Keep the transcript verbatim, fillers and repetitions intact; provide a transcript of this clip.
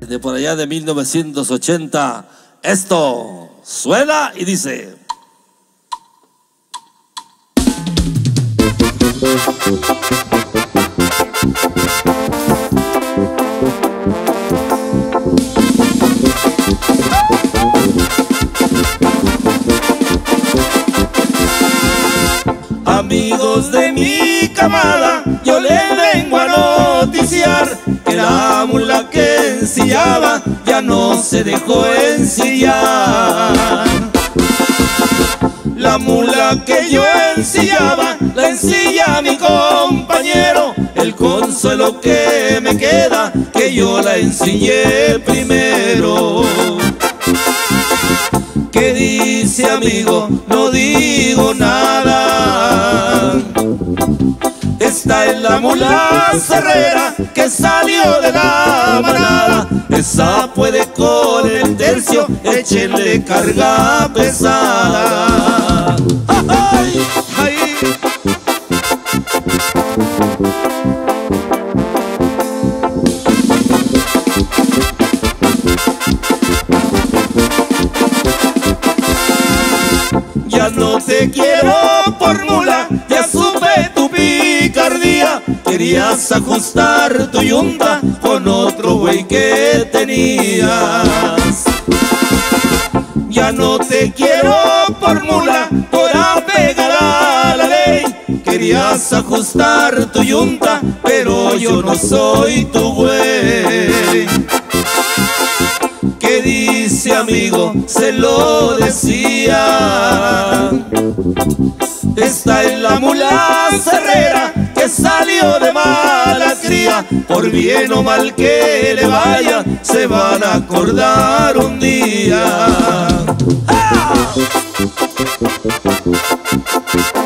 de por allá de mil novecientos ochenta. Esto suena y dice: amigos de mi camada, yo les vengo a noticiar que la mula que ensillaba ya no se dejó ensillar. La mula que yo ensillaba, la ensilla mi compañero. El consuelo que me queda, que yo la ensillé primero. ¿Qué dice, amigo? No digo nada. Esta es la mula cerrera que salió de la manada. Esa puede con el tercio, échenle carga pesada. ¡Ay! ¡Ay! Ya no te quiero por mula, ya supe tu picardía. Querías ajustar tu yunta con otro güey que tenías. Ya no te quiero por mula, por apegar a la ley. Querías ajustar tu yunta, pero yo no soy tu güey. ¿Qué dice, amigo? Se lo decía. Esta es la mula cerrera que salió de mala cría. Por bien o mal que le vaya, se van a acordar un día. ¡Ah!